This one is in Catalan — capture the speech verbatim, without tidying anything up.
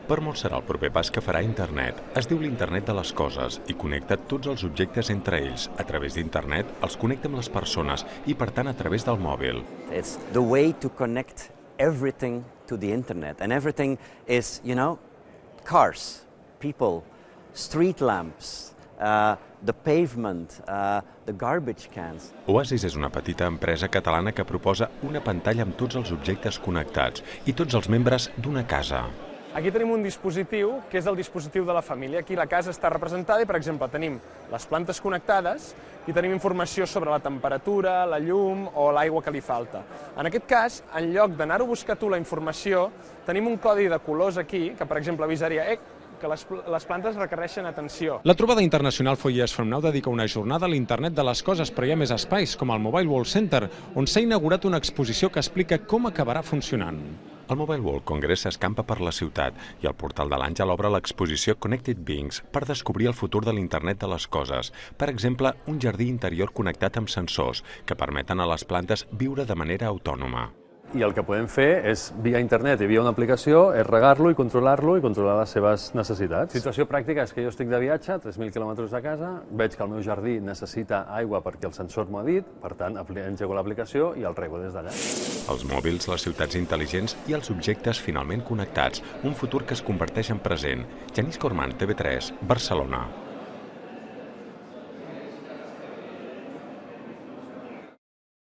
Per molts serà el proper pas que farà internet. Es diu l'internet de les coses i connecta tots els objectes entre ells. A través d'internet els connecta amb les persones i, per tant, a través del mòbil. It's the way to connect everything to the internet. And everything is, you know, cars, people, street lamps, uh, the pavement, uh, the garbage cans. Oasis és una petita empresa catalana que proposa una pantalla amb tots els objectes connectats i tots els membres d'una casa. Aquí tenim un dispositiu que és el dispositiu de la família. Aquí la casa està representada i, per exemple, tenim les plantes connectades i tenim informació sobre la temperatura, la llum o l'aigua que li falta. En aquest cas, en lloc d'anar-ho a buscar tu la informació, tenim un codi de colors aquí que, per exemple, avisaria eh, que les, les plantes requereixen atenció. La trobada internacional Four Years From Now dedica una jornada a l'internet de les coses, però hi ha més espais, com el Mobile World Center, on s'ha inaugurat una exposició que explica com acabarà funcionant. El Mobile World Congress s'escampa per la ciutat i el portal de l'Àngel obre l'exposició Connected Beings per descobrir el futur de l'internet de les coses. Per exemple, un jardí interior connectat amb sensors que permeten a les plantes viure de manera autònoma. I el que podem fer és, via internet i via una aplicació, és regar-lo i controlar-lo i controlar les seves necessitats. Situació pràctica és que jo estic de viatge, tres mil quilòmetres de casa, veig que el meu jardí necessita aigua perquè el sensor m'ho ha dit, per tant, engego l'aplicació i el rego des d'allà. Els mòbils, les ciutats intel·ligents i els objectes finalment connectats, un futur que es converteix en present. Genís Corman, T V tres, Barcelona.